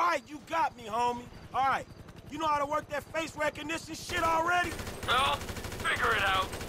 right, you got me, homie. All right, you know how to work that face recognition shit already? Well, figure it out.